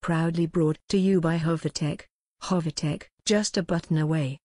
proudly brought to you by Hovertech. Hovertech, just a button away.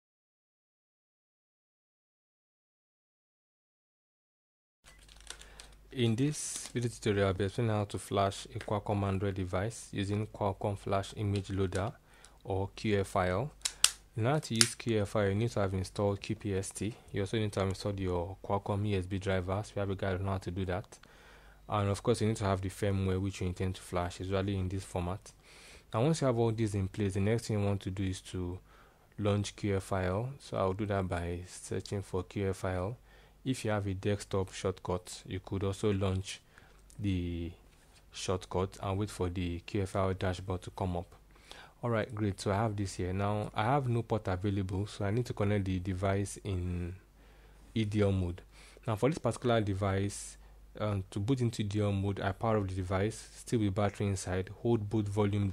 In this video tutorial, I'll be explaining how to flash a Qualcomm Android device using Qualcomm Flash Image Loader or QFIL. In order to use QFIL, you need to have installed QPST. You also need to have installed your Qualcomm USB drivers. We have a guide on how to do that. And of course, you need to have the firmware which you intend to flash, usually in this format. Now, once you have all these in place, the next thing you want to do is to launch QFIL. So I'll do that by searching for QFIL. If you have a desktop shortcut, you could also launch the shortcut and wait for the QFIL dashboard to come up. Alright, great. So I have this here. Now I have no port available, so I need to connect the device in EDL mode. Now for this particular device, to boot into EDL mode, I power off the device, still with battery inside, hold both volume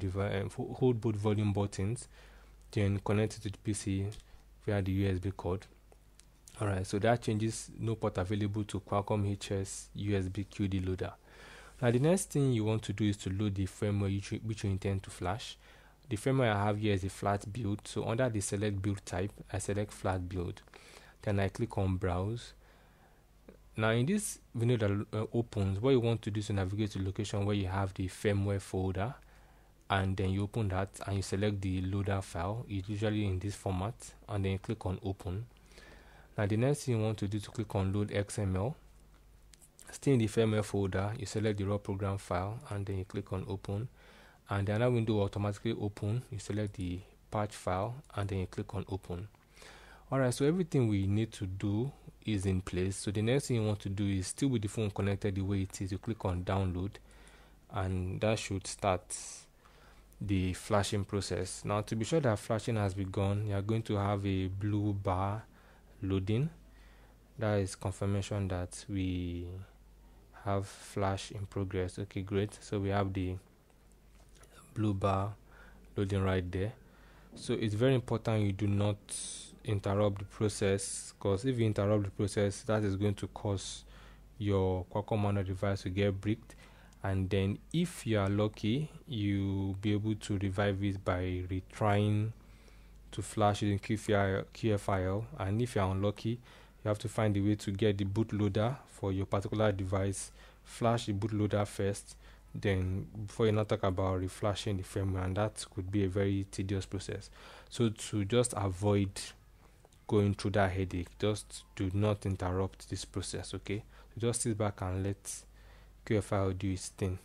buttons, then connect it to the PC via the USB cord. Alright, so that changes no port available to Qualcomm HS-USB QDLoader. Now the next thing you want to do is to load the firmware which you intend to flash. The firmware I have here is a flat build, so under the select build type, I select flat build. Then I click on browse. Now in this window that opens, what you want to do is to navigate to the location where you have the firmware folder, and then you open that and you select the loader file. It's usually in this format, and then you click on open. Now the next thing you want to do is to click on load XML. Still in the firmware folder, you select the raw program file and then you click on open, and another window will automatically open. You select the patch file and then you click on open. Alright, so everything we need to do is in place. So the next thing you want to do is, still with the phone connected the way it is, you click on download, and that should start the flashing process. Now to be sure that flashing has begun, you are going to have a blue bar loading. That is confirmation that we have flash in progress. Okay, great. So we have the blue bar loading right there. So it's very important you do not interrupt the process, because if you interrupt the process, that is going to cause your Qualcomm Android device to get bricked, and then if you are lucky, you'll be able to revive it by retrying to flash using QFIL, and if you're unlucky, you have to find a way to get the bootloader for your particular device, flash the bootloader first, then before you not talk about reflashing the firmware, and that could be a very tedious process. So to just avoid going through that headache, just do not interrupt this process. Okay, so just sit back and let QFIL do its thing.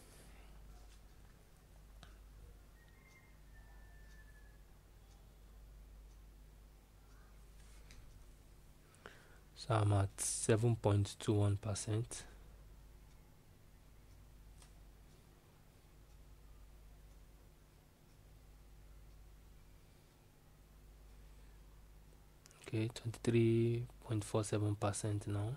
So I'm at 7.21%. Okay, 23.47% now.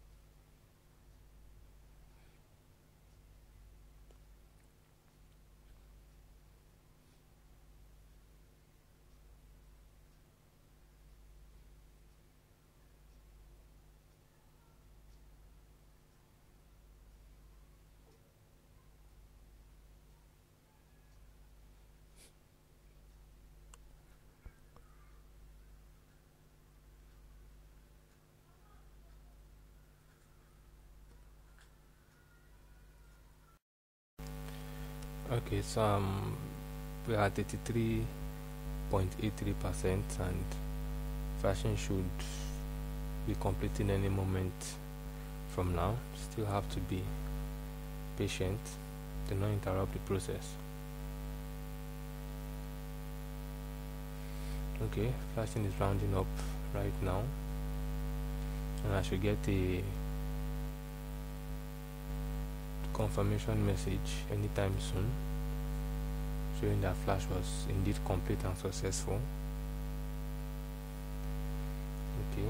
Okay, so we are at 83.83%, and flashing should be completing any moment from now. Still have to be patient, do not interrupt the process. Okay, flashing is rounding up right now, and I should get a confirmation message anytime soon showing that flash was indeed complete and successful. Okay,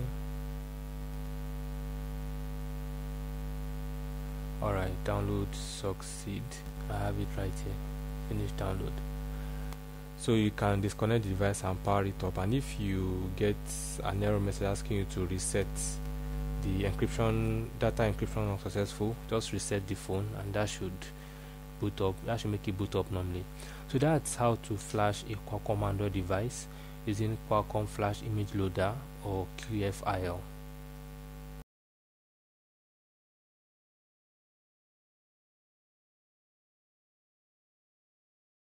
alright, download succeed. I have it right here. Finish download. So you can disconnect the device and power it up, and if you get an error message asking you to reset the encryption, data encryption unsuccessful, just reset the phone, and that should boot up. That should make it boot up normally. So that's how to flash a Qualcomm Android device using Qualcomm Flash Image Loader or QFIL.